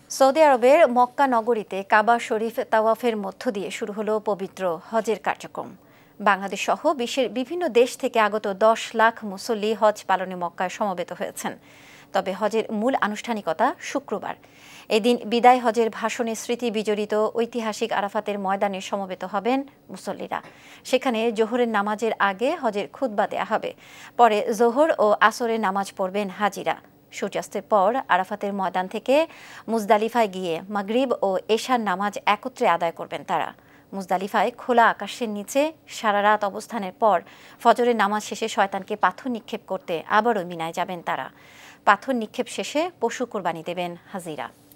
Saudi আরবের মক্কা নগরীতে কাবা শরীফ তাওয়াফের মধ্য দিয়ে শুরু হলো পবিত্র হজের কার্যক্রম। বাংলাদেশ সহ বিশ্বের বিভিন্ন দেশ থেকে আগত 10 লাখ মুসল্লি হজ পালনে মক্কায় সমবেত হয়েছেন। তবে হজের মূল আনুষ্ঠানিকতা শুক্রবার। এদিন বিদায় হজের ভাষণে স্মৃতি বিজড়িত ঐতিহাসিক আরাফাতের ময়দানে সমবেত হবেন মুসল্লিরা। সেখানে জোহরের নামাজের আগে হজের খুতবা দেয়া হবে। পরে জোহর ও আসরের নামাজ পড়বেন হাজিরা। সূর্যাস্তের পর আরাফাতের ময়দান থেকে মুজদালিফায় গিয়ে মাগরিব ও এশার নামাজ একত্রে আদায় করবেন তারা। মুজদালিফায় খোলা আকাশের নিচে সারা রাত অবস্থানের পর ফজরের নামাজ শেষে শয়তানকে পাথর নিক্ষেপ করতে আবারও মিনায় যাবেন তারা। পাথর নিক্ষেপ শেষে পশু কোরবানি দেবেন হাজিরা।